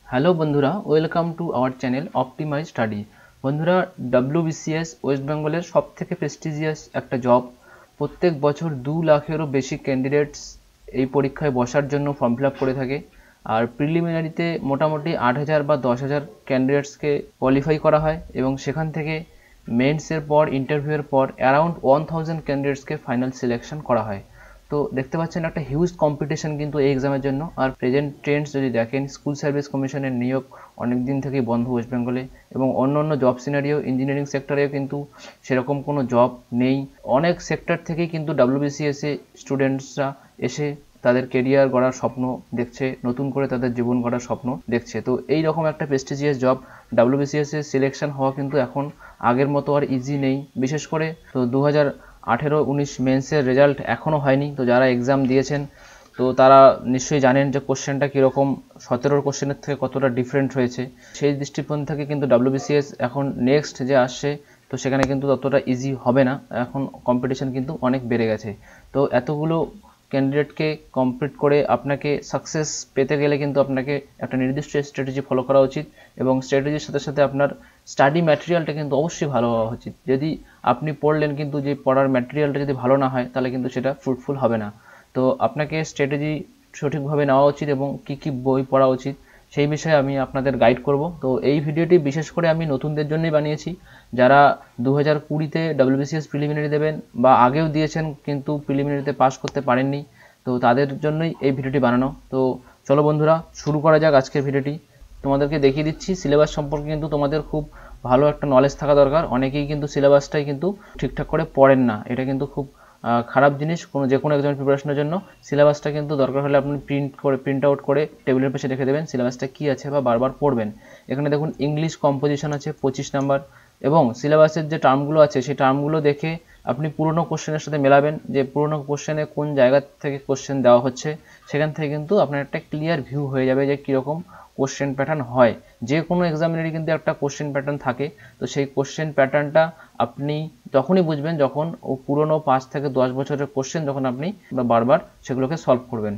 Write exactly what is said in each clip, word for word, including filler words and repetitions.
Hello বন্ধুরা, welcome to our channel optimise study. বন্ধুরা, WBCS West বেঙ্গলের সব থেকে প্রেস্টিজিয়াস একটা জব। প্রত্যেক বছর দু লাখেরও বেশি ক্যান্ডিডেটস এই পরীক্ষায় বসার জন্য ফর্ম ফিল আপ করে থাকে। আর প্রিলিমিনারিতে মোটামুটি আট হাজার বা দশ হাজার ক্যান্ডিডেটসকে কোয়ালিফাই করা হয় এবং সেখান থেকে মেন্সের পর ইন্টারভিউয়ের পর অ্যারাউন্ড ওয়ান থাউজেন্ড ক্যান্ডিডেটসকে ফাইনাল সিলেকশন করা হয়। তো দেখতে পাচ্ছেন একটা হিউজ কম্পিটিশন কিন্তু এই এক্সামের জন্য। আর প্রেজেন্ট ট্রেন্ডস যদি দেখেন, স্কুল সার্ভিস কমিশনের নিয়োগ অনেক দিন থেকেই বন্ধ ওয়েস্ট বেঙ্গলে, এবং অন্য অন্য জব সিনারিও ইঞ্জিনিয়ারিং সেক্টরেও কিন্তু সেরকম কোনো জব নেই। অনেক সেক্টর থেকেই কিন্তু ডাব্লিউবিসিএস এ স্টুডেন্টসরা এসে তাদের কেরিয়ার গড়ার স্বপ্ন দেখছে, নতুন করে তাদের জীবন গড়ার স্বপ্ন দেখছে। তো এই রকম একটা প্রেস্টিজিয়াস জব ডাব্লিউবিসিএস এ সিলেকশন হওয়া কিন্তু এখন আগের মতো আর ইজি নেই। বিশেষ করে তো দু হাজার আঠেরো উনিশ মেন্সের রেজাল্ট এখনও হয়নি। তো যারা এক্সাম দিয়েছেন তো তারা নিশ্চয়ই জানেন যে কোশ্চেনটা কীরকম, সতেরোর কোশ্চেনের থেকে কতটা ডিফারেন্ট হয়েছে। সেই দৃষ্টিকোণ থেকে কিন্তু ডাব্লিউবিসিএস এখন নেক্সট যে আসছে তো সেখানে কিন্তু ততটা ইজি হবে না, এখন কম্পিটিশন কিন্তু অনেক বেড়ে গেছে। তো এতগুলো ক্যান্ডিডেটকে কমপ্লিট করে আপনাকে সাকসেস পেতে গেলে কিন্তু আপনাকে একটা নির্দিষ্ট স্ট্র্যাটেজি ফলো করা উচিত, এবং স্ট্র্যাটেজির সাথে সাথে আপনার স্টাডি ম্যাটেরিয়ালটা কিন্তু অবশ্যই ভালো হওয়া উচিত। যদি আপনি পড়লেন কিন্তু যে পড়ার ম্যাটেরিয়ালটা যদি ভালো না হয় তাহলে কিন্তু সেটা ফ্রুটফুল হবে না। তো আপনাকে স্ট্র্যাটেজি সঠিকভাবে নেওয়া উচিত এবং কি কি বই পড়া উচিত সেই বিষয়ে আমি আপনাদের গাইড করব। তো এই ভিডিওটি বিশেষ করে আমি নতুনদের জন্যই বানিয়েছি, যারা দু হাজার কুড়িতে ডাব্লিউবিসিএস প্রিলিমিনারি দেবেন বা আগেও দিয়েছেন কিন্তু প্রিলিমিনারিতে পাস করতে পারেননি, তো তাদের জন্যই এই ভিডিওটি বানানো। তো চলো বন্ধুরা, শুরু করা যাক আজকের ভিডিওটি। তোমাদেরকে দেখিয়ে দিচ্ছি সিলেবাস সম্পর্কে কিন্তু তোমাদের খুব ভালো একটা নলেজ থাকা দরকার। অনেকেই কিন্তু সিলেবাসটাই কিন্তু ঠিকঠাক করে পড়েন না, এটা কিন্তু খুব খারাপ জিনিস। কোনো যে কোনো এক্সামের প্রিপারেশনের জন্য সিলেবাসটা কিন্তু দরকার হলে আপনি প্রিন্ট করে প্রিন্ট আউট করে টেবিলের পাশে রেখে দেবেন, সিলেবাসটা কী আছে বা বারবার পড়বেন। এখানে দেখুন ইংলিশ কম্পোজিশন আছে পঁচিশ নাম্বার, এবং সিলেবাসের যে টার্মগুলো আছে সেই টার্মগুলো দেখে আপনি পুরনো কোশ্চেনের সাথে মেলাবেন যে পুরনো কোশ্চেনে কোন জায়গা থেকে কোশ্চেন দেওয়া হচ্ছে। সেখান থেকে কিন্তু আপনার একটা ক্লিয়ার ভিউ হয়ে যাবে যে কীরকম কোশ্চেন প্যাটার্ন হয়। যে কোনো এক্সামিনেরই কিন্তু একটা কোশ্চেন প্যাটার্ন থাকে। তো সেই কোশ্চেন প্যাটার্নটা আপনি তখনই বুঝবেন যখন ও পুরনো পাঁচ থেকে দশ বছরের কোশ্চেন যখন আপনি বারবার সেগুলোকে সলভ করবেন।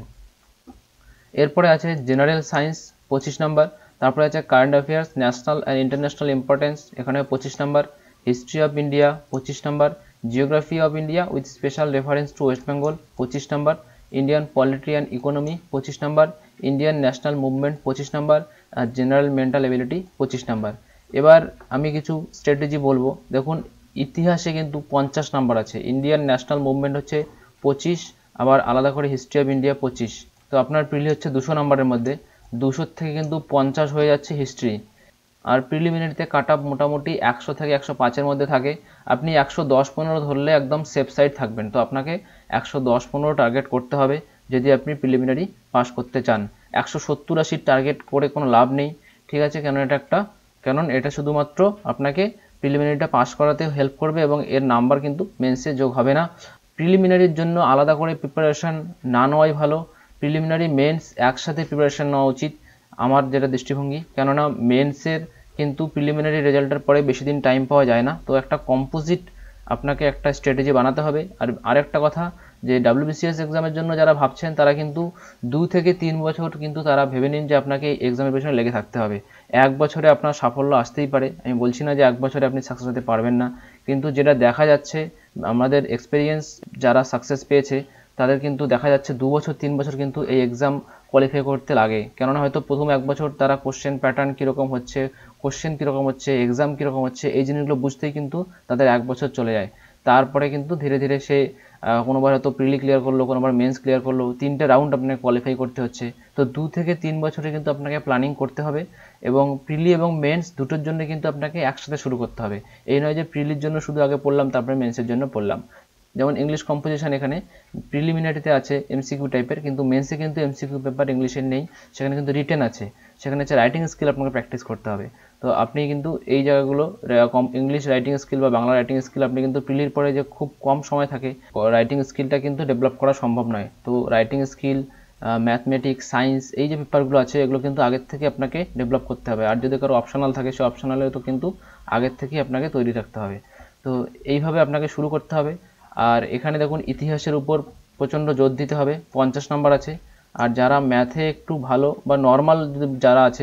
এরপরে আছে জেনারেল সায়েন্স পঁচিশ নাম্বার, তারপরে আছে current affairs national and international importance, এখানে পঁচিশ নাম্বার। হিস্ট্রি অফ ইন্ডিয়া পঁচিশ number. Geography of India with special reference to West Bengal পঁচিশ number. Indian polity and economy পঁচিশ নাম্বার। ইন্ডিয়ান ন্যাশনাল মুভমেন্ট পঁচিশ নাম্বার। আর জেনারেল মেন্টাল এবিলিটি পঁচিশ number. এবার আমি কিছু স্ট্র্যাটেজি বলবো। দেখুন, ইতিহাসে কিন্তু পঞ্চাশ নাম্বার আছে, ইন্ডিয়ান ন্যাশনাল মুভমেন্ট হচ্ছে পঁচিশ, আবার আলাদা করে হিস্ট্রি অফ ইন্ডিয়া পঁচিশ। তো আপনার প্রিলি হচ্ছে দুশো নাম্বারের মধ্যে দুশোর থেকে কিন্তু পঞ্চাশ হয়ে যাচ্ছে হিস্ট্রি। আর প্রিলিমিনারিতে কাট আপ মোটামুটি একশো থেকে একশো পাঁচের মধ্যে থাকে। আপনি একশো দশ পনেরো ধরলে একদম সেফ সাইড থাকবেন। তো আপনাকে একশো দশ পনেরো টার্গেট করতে হবে যদি আপনি প্রিলিমিনারি পাস করতে চান। একশো সত্তর আশির টার্গেট করে কোনো লাভ নেই, ঠিক আছে? কেন এটা একটা কারণ এটা শুধুমাত্র আপনাকে প্রিলিমিনারিটা পাস করাতে হেল্প করবে এবং এর নাম্বার কিন্তু মেন্সে যোগ হবে না। প্রিলিমিনারির জন্য আলাদা করে প্রিপারেশান না নেওয়াই ভালো। প্রিলিমিনারি মেন্স একসাথে প্রিপারেশান নেওয়া উচিত আমার যেটা দৃষ্টিভঙ্গি, কেননা মেন্সের কিন্তু প্রিলিমিনারি রেজাল্টের পরে বেশি দিন টাইম পাওয়া যায় না। তো একটা কম্পোজিট আপনাকে একটা স্ট্র্যাটেজি বানাতে হবে। আর আরেকটা কথা, যে ডাব্লিউবিসিএস এক্সামের জন্য যারা ভাবছেন তারা কিন্তু দু থেকে তিন বছর কিন্তু তারা ভেবে নিন যে আপনাকে এক্সামের পেছনে লেগে থাকতে হবে। এক বছরে আপনার সাফল্য আসতেই পারে, আমি বলছি না যে এক বছরে আপনি সাকসেস হতে পারবেন না, কিন্তু যেটা দেখা যাচ্ছে আমাদের এক্সপিরিয়েন্স যারা সাকসেস পেয়েছে তাদের কিন্তু দেখা যাচ্ছে দু বছর তিন বছর কিন্তু এই এক্সাম কোয়ালিফাই করতে লাগে। কেননা হয়তো প্রথম এক বছর তারা কোশ্চেন প্যাটার্ন কীরকম হচ্ছে, কোশ্চেন কীরকম হচ্ছে, এক্সাম কীরকম হচ্ছে, এই জিনিসগুলো বুঝতেই কিন্তু তাদের এক বছর চলে যায়। তারপরে কিন্তু ধীরে ধীরে সে কোনোবার হয়তো প্রিলি ক্লিয়ার করলো, কোনোবার মেন্স ক্লিয়ার করলো, তিনটে রাউন্ড আপনাকে কোয়ালিফাই করতে হচ্ছে। তো দু থেকে তিন বছরে কিন্তু আপনাকে প্ল্যানিং করতে হবে, এবং প্রিলি এবং মেন্স দুটোর জন্য কিন্তু আপনাকে একসাথে শুরু করতে হবে। এই নয় যে প্রিলির জন্য শুধু আগে পড়লাম তারপরে মেন্সের জন্য পড়লাম। যেমন ইংলিশ কম্পোজিশন এখানে প্রিলিমিনারিতে আছে এমসিকিউ টাইপের, কিন্তু মেন্সে কিন্তু এমসিকিউ পেপার ইংলিশের নেই, সেখানে কিন্তু রিটেন আছে। সেখানে হচ্ছে রাইটিং স্কিল আপনাকে প্র্যাকটিস করতে হবে। তো আপনি কিন্তু এই জায়গাগুলো ইংলিশ রাইটিং স্কিল বা বাংলা রাইটিং স্কিল আপনি কিন্তু প্রিলির পরে যে খুব কম সময় থাকে রাইটিং স্কিলটা কিন্তু ডেভেলপ করা সম্ভব নয়। তো রাইটিং স্কিল, ম্যাথমেটিক্স, সায়েন্স এই যে পেপারগুলো আছে এগুলো কিন্তু আগের থেকে আপনাকে ডেভেলপ করতে হবে। আর যদি কারো অপশনাল থাকে সে অপশনালেও তো কিন্তু আগের থেকেই আপনাকে তৈরি রাখতে হবে। তো এইভাবে আপনাকে শুরু করতে হবে। আর এখানে দেখুন ইতিহাসের উপর প্রচণ্ড জোর দিতে হবে, পঞ্চাশ নাম্বার আছে। আর যারা ম্যাথে একটু ভালো বা নর্মাল যারা আছে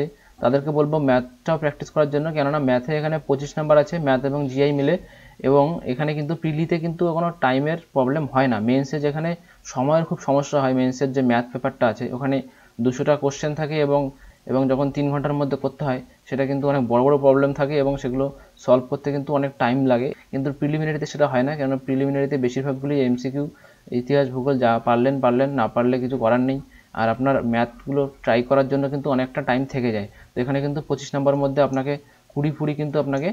তাদেরকে বলবো ম্যাথটাও প্র্যাকটিস করার জন্য, কেননা ম্যাথে এখানে পঁচিশ নাম্বার আছে, ম্যাথ এবং জিআই মিলে, এবং এখানে কিন্তু প্রিলিতে কিন্তু কোনো টাইমের প্রবলেম হয় না। মেন্সে যেখানে সময়ের খুব সমস্যা হয়, মেন্সের যে ম্যাথ পেপারটা আছে ওখানে দুশোটা কোশ্চেন থাকে এবং এবং যখন তিন ঘন্টার মধ্যে করতে হয় সেটা কিন্তু অনেক বড় বড় প্রবলেম থাকে এবং সেগুলো সলভ করতে কিন্তু অনেক টাইম লাগে। কিন্তু প্রিলিমিনারিতে সেটা হয় না, কেননা প্রিলিমিনারিতে বেশিরভাগগুলি এমসিকিউ, ইতিহাস ভূগোল, যা পারলেন পারলেন, না পারলে কিছু করার নেই। আর আপনার ম্যাথগুলো ট্রাই করার জন্য কিন্তু অনেকটা টাইম থেকে যায়। তো এখানে কিন্তু পঁচিশ নম্বরের মধ্যে আপনাকে কুড়ি কুড়ি কিন্তু আপনাকে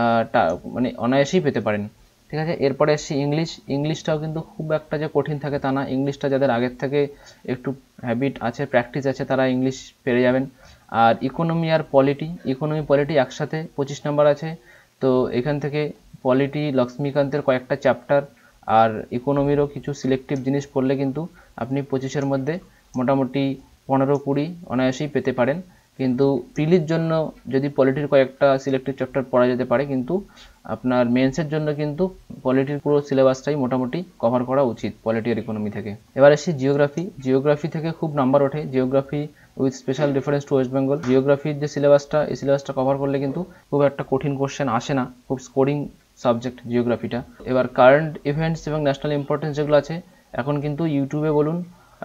মানে অনায়াসেই পেতে পারেন। ঠিক আছে, এরপরে এসছি ইংলিশ। ইংলিশটাও কিন্তু খুব একটা যে কঠিন থাকে তা না। ইংলিশটা যাদের আগের থেকে একটু হ্যাবিট আছে, প্র্যাকটিস আছে, তারা ইংলিশ পেরে যাবেন। আর ইকোনমি আর পলিটি, ইকোনমি পলিটি একসাথে পঁচিশ নাম্বার আছে। তো এখান থেকে পলিটি, লক্ষ্মীকান্তের কয়েকটা চ্যাপ্টার আর ইকোনমিরও কিছু সিলেক্টিভ জিনিস পড়লে কিন্তু আপনি পঁচিশের মধ্যে মোটামুটি পনেরো কুড়ি অনায়াসেই পেতে পারেন। কিন্তু প্রিলির জন্য যদি পলিটির কয়েকটা সিলেক্টিভ চ্যাপ্টার পড়া যেতে পারে, কিন্তু আপনার মেন্সের জন্য কিন্তু পলিটির পুরো সিলেবাসটাই মোটামুটি কভার করা উচিত পলিটি আর ইকোনমি থেকে। এবার আসি জিওগ্রাফি। জিওগ্রাফি থেকে খুব নাম্বার ওঠে, geography with special reference to West Bengal. জিওগ্রাফির যে সিলেবাসটা, এই সিলেবাসটা কভার করলে কিন্তু খুব একটা কঠিন কোশ্চেন আসে না, খুব স্কোরিং সাবজেক্ট জিওগ্রাফিটা। এবার কারেন্ট ইভেন্টস এবং ন্যাশনাল ইম্পর্টেন্স যেগুলো আছে, এখন কিন্তু ইউটিউবে বলুন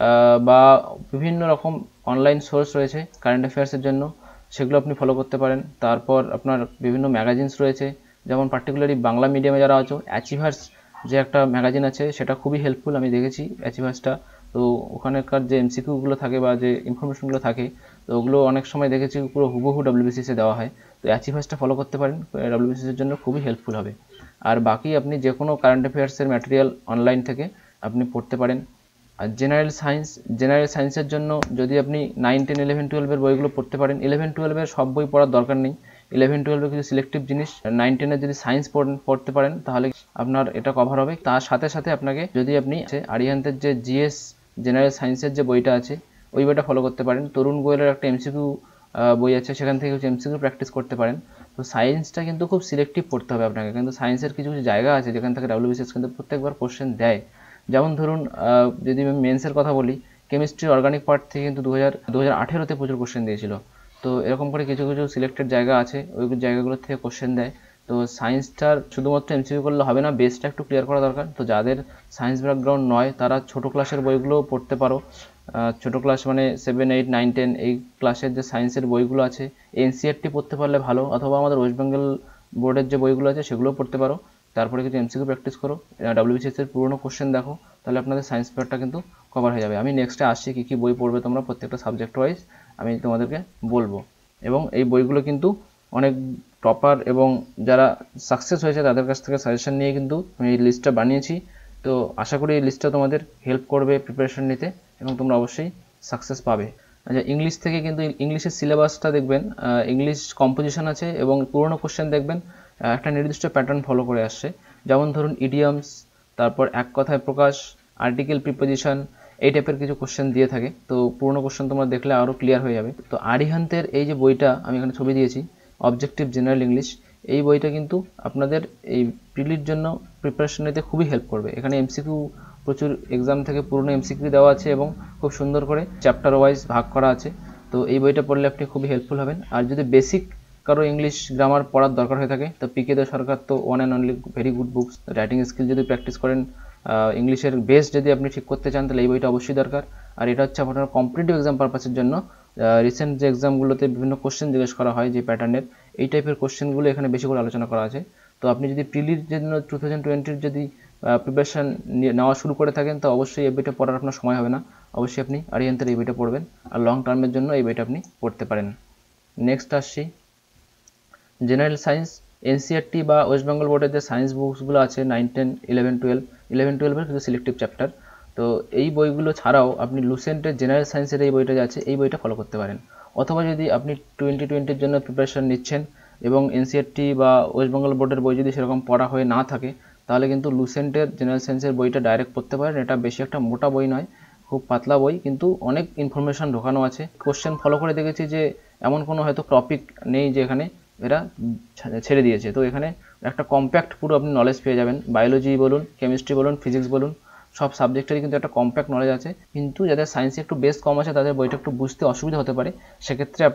বা বিভিন্ন রকম অনলাইন সোর্স রয়েছে কারেন্ট অ্যাফেয়ার্সের জন্য, সেগুলো আপনি ফলো করতে পারেন। তারপর আপনার বিভিন্ন ম্যাগাজিনস রয়েছে, যেমন পার্টিকুলারলি বাংলা মিডিয়ামে যারা আছো, অ্যাচিভার্স যে একটা ম্যাগাজিন আছে সেটা খুবই হেল্পফুল, আমি দেখেছি অ্যাচিভার্সটা। তো ওখানকার যে এমসিকিউগুলো থাকে বা যে ইনফরমেশনগুলো থাকে, তো ওগুলো অনেক সময় দেখেছি পুরো হুবহু ডাব্লিউবিসিএসে দেওয়া হয়। তো অ্যাচিভার্সটা ফলো করতে পারেন, ডাব্লিউবিসিএসের জন্য খুবই হেল্পফুল হবে। আর বাকি আপনি যে কোনো কারেন্ট অ্যাফেয়ার্সের ম্যাটেরিয়াল অনলাইন থেকে আপনি পড়তে পারেন। আর জেনারেল সায়েন্স, জেনারেল সায়েন্সের জন্য যদি আপনি নাইন টেন ইলেভেন টুয়েলভের বইগুলো পড়তে পারেন। ইলেভেন টুয়েলভের সব বই পড়ার দরকার নেই, ইলেভেন টুয়েলভের কিছু সিলেক্টিভ জিনিস, নাইন টেনের যদি সায়েন্স পড়তে পারেন তাহলে আপনার এটা কভার হবে। তার সাথে সাথে আপনাকে যদি আপনি আরিহান্তের যে জিএস জেনারেল সায়েন্সের যে বইটা আছে ওই বইটা ফলো করতে পারেন। তরুণ গোয়েলের একটা এমসিকিউ বই আছে, সেখান থেকে কিছু এমসিকিউ প্র্যাকটিস করতে পারেন। তো সায়েন্সটা কিন্তু খুব সিলেক্টিভ পড়তে হবে আপনাকে, কিন্তু সায়েন্সের কিছু কিছু জায়গা আছে যেখান থেকে ডাব্লিউবিসিএস কিন্তু প্রত্যেকবার কোশ্চেন দেয়। যেমন ধরুন যদি আমি মেন্সের কথা বলি, কেমিস্ট্রি অর্গানিক পার্ট থেকে কিন্তু দু হাজার দু হাজার আঠেরোতে প্রচুর কোশ্চেন দিয়েছিল। তো এরকম করে কিছু কিছু সিলেক্টেড জায়গা আছে, ওই জায়গাগুলোর থেকে কোশ্চেন দেয়। তো সায়েন্সটার শুধুমাত্র এমসিকিউ করলে হবে না, বেসটা একটু ক্লিয়ার করা দরকার। তো যাদের সায়েন্স ব্যাকগ্রাউন্ড নয় তারা ছোটো ক্লাসের বইগুলোও পড়তে পারো। ছোটো ক্লাস মানে সেভেন এইট নাইন টেন এই ক্লাসের যে সায়েন্সের বইগুলো আছে, এনসিআরটি পড়তে পারলে ভালো, অথবা আমাদের ওয়েস্ট বেঙ্গল বোর্ডের যে বইগুলো আছে সেগুলোও পড়তে পারো। তারপরে কিছু এমসিকিউ প্র্যাকটিস করো, ডাব্লিউবিসিএস এর পুরোনো কোশ্চেন দেখো, তাহলে আপনাদের সায়েন্স পেপারটা কিন্তু কভার হয়ে যাবে। আমি নেক্সটে আসছি কী কী বই পড়বে তোমরা প্রত্যেকটা সাবজেক্ট ওয়াইজ আমি তোমাদেরকে বলবো। এবং এই বইগুলো কিন্তু অনেক টপার এবং যারা সাকসেস হয়েছে তাদের কাছ থেকে সাজেশন নিয়ে কিন্তু আমি এই লিস্টটা বানিয়েছি। তো আশা করি এই লিস্টটা তোমাদের হেল্প করবে প্রিপারেশন নিতে এবং তোমরা অবশ্যই সাকসেস পাবে। আচ্ছা, ইংলিশ থেকে কিন্তু ইংলিশের সিলেবাসটা দেখবেন, ইংলিশ কম্পোজিশন আছে এবং পুরোনো কোশ্চেন দেখবেন একটা নির্দিষ্ট প্যাটার্ন ফলো করে আসছে। যেমন ধরুন ইডিয়ামস, তারপর এক কথায় প্রকাশ, আর্টিকেল, প্রিপোজিশন, এই টাইপের কিছু কোশ্চেন দিয়ে থাকে। তো পুরোনো কোশ্চেন তোমরা দেখলে আরও ক্লিয়ার হয়ে যাবে। তো আরিহান্তের এই যে বইটা আমি এখানে ছবি দিয়েছি, অবজেক্টিভ জেনারেল ইংলিশ, এই বইটা কিন্তু আপনাদের এই প্রিলির জন্য প্রিপারেশন নিতে খুবই হেল্প করবে। এখানে এমসিকিউ প্রচুর এক্সাম থেকে পুরনো এমসিকিউ দেওয়া আছে এবং খুব সুন্দর করে চ্যাপ্টার ওয়াইজ ভাগ করা আছে। তো এই বইটা পড়লে আপনি খুবই হেল্পফুল হবেন। আর যদি বেসিক কারো ইংলিশ গ্রামার পড়ার দরকার হয়ে থাকে, তো পিকে দে সরকার তো one and only very good books. Writing skill যদি প্র্যাকটিস করেন, ইংলিশের বেস যদি আপনি ঠিক করতে চান, তাহলে এই বইটা অবশ্যই দরকার। আর এটা হচ্ছে আপনার কম্পিটিটিভ এক্সাম পারপাসের জন্য। রিসেন্ট যে এক্সামগুলোতে বিভিন্ন কোশ্চেন জিজ্ঞেস করা হয় যে প্যাটার্নের, এই টাইপের কোশ্চেনগুলো এখানে বেশি করে আলোচনা করা আছে। তো আপনি যদি প্রিলির জন্য টু থাউজেন্ড টোয়েন্টির যদি প্রিপারেশন নেওয়া শুরু করে থাকেন, তো অবশ্যই এই বইটা পড়ার আপনার সময় হবে না, অবশ্যই আপনি আরিহান্তের এই বইটা পড়বেন। আর লং টার্মের জন্য এই বইটা আপনি পড়তে পারেন। নেক্সট আসছি জেনারেল সায়েন্স। এনসিআরটি বা ওয়েস্ট বেঙ্গল বোর্ডের যে সায়েন্স বুকসগুলো আছে nine ten eleven twelve eleven টুয়েলভের কিছু সিলেক্টিভ চ্যাপ্টার, তো এই বইগুলো ছাড়াও আপনি লুসেন্টের জেনারেল সায়েন্সের এই বইটা আছে, এই বইটা ফলো করতে পারেন। অথবা যদি আপনি টোয়েন্টি টোয়েন্টির জন্য প্রিপারেশন নিচ্ছেন এবং এনসিআরটি বা ওয়েস্ট বেঙ্গল বোর্ডের বই যদি সেরকম পড়া হয়ে না থাকে, তাহলে কিন্তু লুসেন্টের জেনারেল সায়েন্সের বইটা ডাইরেক্ট পড়তে পারেন। এটা বেশি একটা মোটা বই নয়, খুব পাতলা বই, কিন্তু অনেক ইনফরমেশন ঢোকানো আছে। কোশ্চেন ফলো করে দেখেছি যে এমন কোনো হয়তো টপিক নেই যে এখানে এরা ছেড়ে দিয়েছে। তো এখানে একটা কম্প্যাক্ট পুরো আপনি নলেজ পেয়ে যাবেন। বায়োলজি বলুন, কেমিস্ট্রি বলুন, ফিজিক্স বলুন, সব সাবজেক্টেরই কিন্তু একটা কম্প্যাক্ট নলেজ আছে। কিন্তু যাদের সায়েন্সে একটু বেস কম আছে তাদের বইটা একটু বুঝতে অসুবিধা হতে পারে, সেক্ষেত্রে আপনি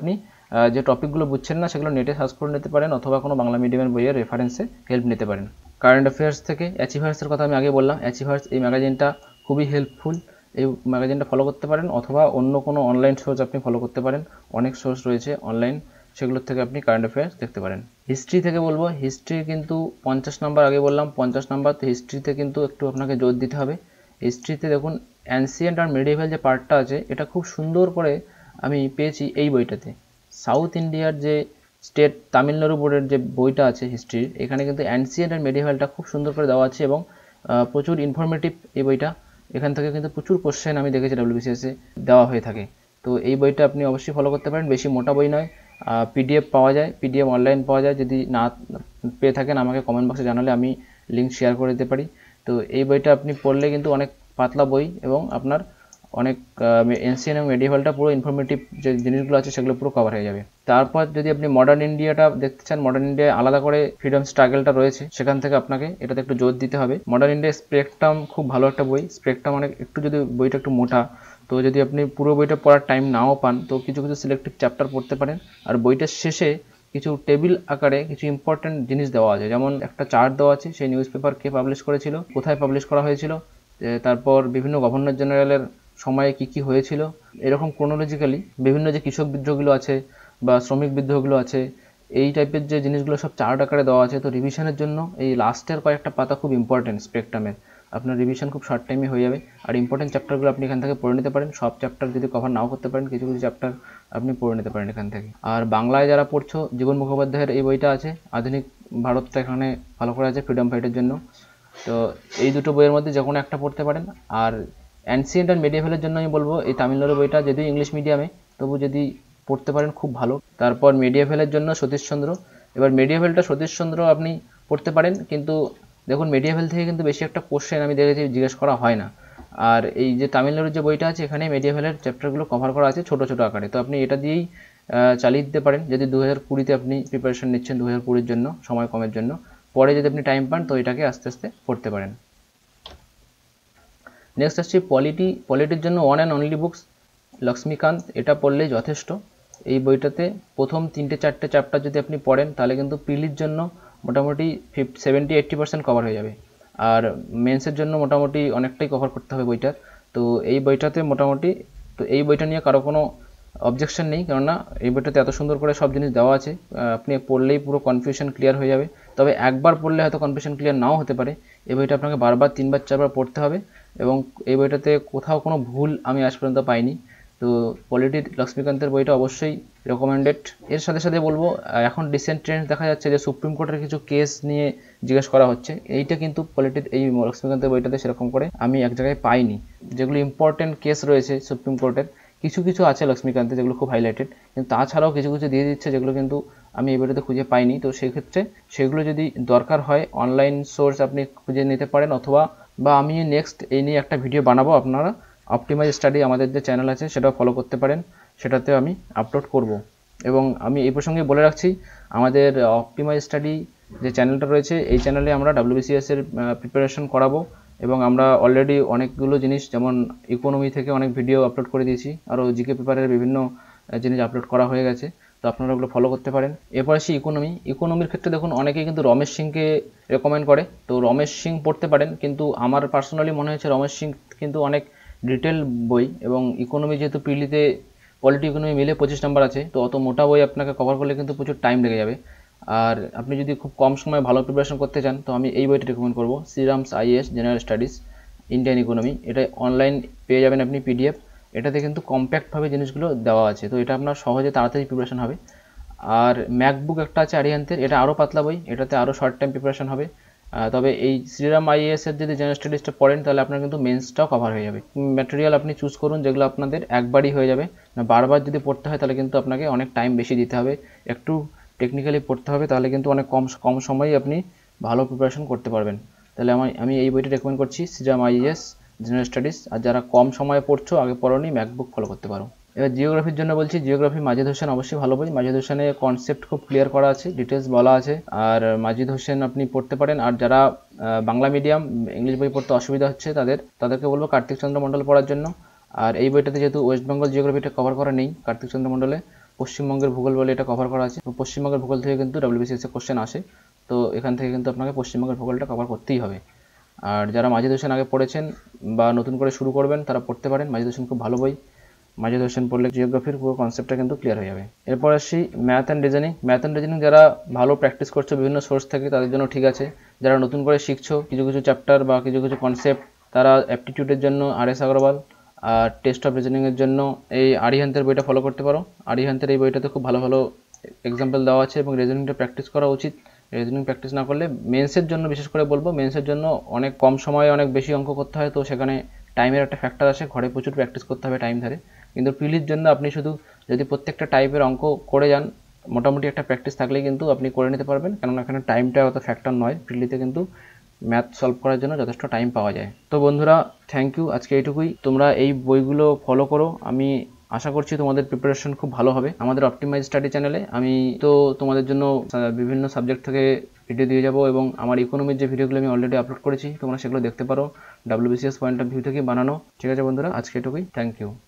যে টপিকগুলো বুঝছেন না সেগুলো নেটে সার্চ করে নিতে পারেন, অথবা কোনো বাংলা মিডিয়ামের বইয়ের রেফারেন্সে হেল্প নিতে পারেন। কারেন্ট অ্যাফেয়ার্স থেকে অ্যাচিভার্সের কথা আমি আগে বললাম। অ্যাচিভার্স এই ম্যাগাজিনটা খুবই হেল্পফুল, এই ম্যাগাজিনটা ফলো করতে পারেন, অথবা অন্য কোনো অনলাইন সোর্স আপনি ফলো করতে পারেন। অনেক সোর্স রয়েছে অনলাইন, সেগুলোর থেকে আপনি কারেন্ট অ্যাফেয়ার্স দেখতে পারেন। হিস্ট্রি থেকে বলবো, হিস্ট্রি কিন্তু পঞ্চাশ নাম্বার, আগে বললাম পঞ্চাশ নাম্বার, তো হিস্ট্রিতে কিন্তু একটু আপনাকে জোর দিতে হবে। হিস্ট্রিতে দেখুন অ্যানসিয়েন্ট আর মেডিভেল যে পার্টটা আছে এটা খুব সুন্দর করে আমি পেয়েছি এই বইটাতে। সাউথ ইন্ডিয়ার যে স্টেট তামিলনাড়ু বোর্ডের যে বইটা আছে হিস্ট্রির, এখানে কিন্তু অ্যানসিয়েন্ট আর মেডিভেলটা খুব সুন্দর করে দেওয়া আছে, এবং প্রচুর ইনফরমেটিভ এই বইটা। এখান থেকে কিন্তু প্রচুর কোশ্চেন আমি দেখেছি ডাব্লিউবিসিএসে দেওয়া হয়ে থাকে। তো এই বইটা আপনি অবশ্যই ফলো করতে পারেন। বেশি মোটা বই নয়, পিডিএফ পাওয়া যায়, পিডিএফ অনলাইন পাওয়া যায়। যদি না পেয়ে থাকেন আমাকে কমেন্ট বক্সে জানালে আমি লিঙ্ক শেয়ার করে দিতে পারি। তো এই বইটা আপনি পড়লে কিন্তু অনেক পাতলা বই, এবং আপনার অনেক এনসিএন এবং মেডিভেলটা পুরো ইনফরমেটিভ যে জিনিসগুলো আছে সেগুলো পুরো কভার হয়ে যাবে। তারপর যদি আপনি মডার্ন ইন্ডিয়াটা দেখতে চান, মডার্ন ইন্ডিয়ায় আলাদা করে ফ্রিডম স্ট্রাগলটা রয়েছে, সেখান থেকে আপনাকে এটাতে একটু জোর দিতে হবে। মডার্ন ইন্ডিয়া স্পেকট্রাম খুব ভালো একটা বই। স্পেকট্রাম অনেক একটু যদি বইটা একটু মোটা, তো যদি আপনি পুরো বইটা পড়ার টাইম নাও পান তো কিছু কিছু সিলেক্টিভ চ্যাপ্টার পড়তে পারেন। আর বইটার শেষে কিছু টেবিল আকারে কিছু ইম্পর্টেন্ট জিনিস দেওয়া আছে, যেমন একটা চার্ট দেওয়া আছে সেই নিউজ পেপার কে পাবলিশ করেছিল, কোথায় পাবলিশ করা হয়েছিল, তারপর বিভিন্ন গভর্নর জেনারেলের সময়ে কি কি হয়েছিল, এরকম ক্রোনোলজিক্যালি বিভিন্ন যে কৃষক বিদ্রোহগুলো আছে বা শ্রমিক বিদ্রোহগুলো আছে, এই টাইপের যে জিনিসগুলো সব চার্ট আকারে দেওয়া আছে। তো রিভিশনের জন্য এই লাস্টের কয়েকটা পাতা খুব ইম্পর্টেন্ট স্পেকট্রামের, আপনার রিভিশন খুব শর্ট টাইমে হয়ে যাবে। আর ইম্পর্টেন্ট চ্যাপ্টারগুলো আপনি এখান থেকে পড়ে নিতে পারেন। সব চ্যাপ্টার যদি কভার নাও করতে পারেন, কিছু কিছু চ্যাপ্টার আপনি পড়ে নিতে পারেন এখান থেকে। আর বাংলায় যারা পড়ছো, জীবন মুখোপাধ্যায়ের এই বইটা আছে, আধুনিক ভারতটা এখানে ভালো করে আছে ফ্রিডম ফাইটের জন্য। তো এই দুটো বইয়ের মধ্যে যে কোনো একটা পড়তে পারেন। আর অ্যানসিয়েন্ট অ্যান্ড মেডিভেলের জন্য আমি বলবো এই তামিলনাড়ু বইটা, যদিও ইংলিশ মিডিয়ামে তবু যদি পড়তে পারেন খুব ভালো। তারপর মেডিভেলের জন্য সতীশচন্দ্র। এবার মেডিভেলটা সতীশচন্দ্র আপনি পড়তে পারেন, কিন্তু দেখুন মেডিভেল থেকে কিন্তু বেশি একটা কোশ্চেন আমি দেখেছি জিজ্ঞেস করা হয় না। আর এই যে তামিলনাড়ুর যে বইটা আছে এখানে মেডিভেলের চ্যাপ্টারগুলো কভার করা আছে ছোটো ছোটো আকারে, তো আপনি এটা দিয়েই চালিয়ে দিতে পারেন যদি দু হাজার কুড়িতে আপনি প্রিপারেশন নিচ্ছেন, দু হাজার কুড়ির জন্য সময় কমের জন্য। পরে যদি আপনি টাইম পান তো এটাকে আস্তে আস্তে পড়তে পারেন। নেক্সট আসছি পলিটি। পলিটির জন্য one and only books Laxmikanth, এটা পড়লেই যথেষ্ট। এই বইটাতে প্রথম তিনটে চারটে চ্যাপ্টার যদি আপনি পড়েন তাহলে কিন্তু প্রিলির জন্য মোটামুটি fifty seventy eighty percent cover হয়ে যাবে। আর মেন্সের জন্য মোটামুটি অনেকটাই কভার করতে হবে বইটার। তো এই বইটাতে মোটামুটি, তো এই বইটা নিয়ে কারো কোনো অবজেকশন নেই, কেননা এই বইটাতে এত সুন্দর করে সব জিনিস দেওয়া আছে, আপনি পড়লেই পুরো কনফিউশন ক্লিয়ার হয়ে যাবে। তবে একবার পড়লে হয়তো কনফিউশন ক্লিয়ার নাও হতে পারে, এই বইটা আপনাকে বারবার তিনবার চারবার পড়তে হবে, এবং এই বইটাতে কোথাও কোনো ভুল আমি আজ পর্যন্ত পাইনি। তো পলিটি লক্ষ্মীকান্তের বইটা অবশ্যই রেকমেন্ডেড। এর সাথে সাথে বলবো এখন রিসেন্ট ট্রেন্ড দেখা যাচ্ছে যে সুপ্রিম কোর্টের কিছু কেস নিয়ে জিজ্ঞেস করা হচ্ছে, এইটা কিন্তু পলিটির এই লক্ষ্মীকান্তের বইটাতে সেরকম করে আমি এক জায়গায় পাইনি। যেগুলো ইম্পর্টেন্ট কেস রয়েছে সুপ্রিম কোর্টের কিছু কিছু আছে লক্ষ্মীকান্তে যেগুলো খুব হাইলাইটেড, কিন্তু তাছাড়াও কিছু কিছু দিয়ে দিচ্ছে যেগুলো কিন্তু আমি এই বইটাতে খুঁজে পাইনি। তো সেই ক্ষেত্রে সেগুলো যদি দরকার হয় অনলাইন সোর্স আপনি খুঁজে নিতে পারেন, অথবা বা আমি নেক্সট এই নিয়ে একটা ভিডিও বানাবো, আপনারা অপটিমাইজ স্টাডি আমাদের যে চ্যানেল আছে সেটাও ফলো করতে পারেন, সেটাতেও আমি আপলোড করব। এবং আমি এই প্রসঙ্গে বলে রাখছি আমাদের অপটিমাইজ স্টাডি যে চ্যানেলটা রয়েছে এই চ্যানেলে আমরা ডাব্লিউবিসিএস এর প্রিপারেশন করাবো, এবং আমরা অলরেডি অনেকগুলো জিনিস যেমন ইকোনমি থেকে অনেক ভিডিও আপলোড করে দিয়েছি, আরও জিকে পেপারের বিভিন্ন জিনিস আপলোড করা হয়ে গেছে, তো আপনারা ওগুলো ফলো করতে পারেন। এরপর আসি ইকোনমি। ইকোনমির ক্ষেত্রে দেখুন অনেকেই কিন্তু রমেশ সিংকে রেকমেন্ড করে, তো রমেশ সিং পড়তে পারেন, কিন্তু আমার পার্সোনালি মনে হয়েছে রমেশ সিং কিন্তু অনেক ডিটেল বই, এবং ইকোনমি যেহেতু প্রিলিতে পলিটি ইকোনমি মিলে পঁচিশ নাম্বার আছে, তো অত মোটা বই আপনাকে কভার করলে কিন্তু প্রচুর টাইম লেগে যাবে। আর আপনি যদি খুব কম সময়ে ভালো প্রিপারেশন করতে চান তো আমি এই বইটা রেকমেন্ড করবো, Sriram's IAS general studies Indian economy. এটা অনলাইন পেয়ে যাবেন আপনি পিডিএফ, এটাতে কিন্তু কম্প্যাক্টভাবে জিনিসগুলো দেওয়া আছে, তো এটা আপনার সহজে তাড়াতাড়ি প্রিপারেশন হবে। আর ম্যাকবুক একটা আছে আরিহান্তের, এটা আরও পাতলা বই, এটাতে আরও শর্ট টাইম প্রিপারেশন হবে। তবে এই শ্রীরাম আইএএস এর যদি জেনারেল স্টাডিজটা পড়েন তাহলে আপনার কিন্তু মেন্সটাও কভার হয়ে যাবে। ম্যাটেরিয়াল আপনি চুজ করুন যেগুলো আপনাদের একবারই হয়ে যাবে, না বারবার যদি পড়তে হয় তাহলে কিন্তু আপনাকে অনেক টাইম বেশি দিতে হবে, একটু টেকনিক্যালি পড়তে হবে, তাহলে কিন্তু অনেক কম কম সময়ে আপনি ভালো প্রিপারেশন করতে পারবেন। তাহলে আমি আমি এই বইটা রেকমেন্ড করছি, শ্রীরাম আইএএস জেনারেল স্টাডিজ। আর যারা কম সময়ে পড়ছো, আগে পড়োনি, ম্যাকবুক ফলো করতে পারো। এবার জিওগ্রাফির জন্য বলছি, জিওগ্রাফি মাজিদ হোসেন অবশ্যই ভালো বই। মাজিদ হোসেনের কনসেপ্ট খুব ক্লিয়ার করা আছে, ডিটেলস বলা আছে, আর মাজিদ হোসেন আপনি পড়তে পারেন। আর যারা বাংলা মিডিয়াম ইংলিশ বই পড়তে অসুবিধা হচ্ছে তাদের তাদেরকে বলবো কার্তিক চন্দ্র মণ্ডল পড়ার জন্য। আর এই বইটাতে যেহেতু ওয়েস্ট বেঙ্গল জিওগ্রাফিটা কভার করা নেই কার্তিক চন্দ্র মণ্ডলে, পশ্চিমবঙ্গের ভূগোল বলে এটা কভার করা আছে। তো পশ্চিমবঙ্গের ভূগোল থেকে কিন্তু ডব্লিউবিসিএস এর কোশ্চেন আসে, তো এখান থেকে কিন্তু আপনাকে পশ্চিমবঙ্গের ভূগোলটা কভার করতেই হবে। আর যারা মাজিদ হোসেন আগে পড়েছেন বা নতুন করে শুরু করবেন তারা পড়তে পারেন, মাজিদ হোসেন খুব ভালো বই। মাজিদ হোসেন পড়লে জিওগ্রাফির পুরো কনসেপ্টটা কিন্তু ক্লিয়ার হয়ে যাবে। এরপর আসি math and reasoning. Math and reasoning যারা ভালো প্র্যাকটিস করছো বিভিন্ন সোর্স থেকে তাদের জন্য ঠিক আছে। যারা নতুন করে শিখছো কিছু কিছু চ্যাপ্টার বা কিছু কিছু কনসেপ্ট, তারা অ্যাপটিটিউডের জন্য আর এস আগরওয়াল, আর টেস্ট অফ রিজনিংয়ের জন্য এই আরিহান্তের বইটা ফলো করতে পারো। আরিহান্তের এই বইটাতে খুব ভালো ভালো এক্সাম্পল দেওয়া আছে এবং রিজনিংটা প্র্যাকটিস করা উচিত। রিজনিং প্র্যাকটিস না করলে মেন্সের জন্য, বিশেষ করে বলবো মেন্সের জন্য অনেক কম সময়ে অনেক বেশি অঙ্ক করতে হয়, তো সেখানে টাইমের একটা ফ্যাক্টর আসে, ঘরে প্রচুর প্র্যাকটিস করতে হবে টাইম ধরে। কিন্তু প্রিলির জন্য আপনি শুধু যদি প্রত্যেকটা টাইপের অঙ্ক করে যান, মোটামুটি একটা প্র্যাকটিস থাকলেই কিন্তু আপনি করে নিতে পারবেন, কেননা এখানে টাইমটা অত ফ্যাক্টর নয়। প্রিলিতে কিন্তু ম্যাথ সলভ করার জন্য যথেষ্ট টাইম পাওয়া যায়। তো বন্ধুরা থ্যাংক ইউ, আজকে এইটুকুই। তোমরা এই বইগুলো ফলো করো, আমি আশা করছি তোমাদের প্রিপারেশন খুব ভালো হবে। আমাদের অপটিমাইজ স্টাডি চ্যানেলে আমি তো তোমাদের জন্য বিভিন্ন সাবজেক্ট থেকে ভিডিও দিয়ে যাবো, এবং আমার ইকোনমির যে ভিডিওগুলো আমি অলরেডি আপলোড করেছি তোমরা সেগুলো দেখতে পারো, ডাব্লিউবিসিএস পয়েন্ট অফ ভিউ থেকে বানানো। ঠিক আছে বন্ধুরা, আজকে এটুকুই, থ্যাংক ইউ।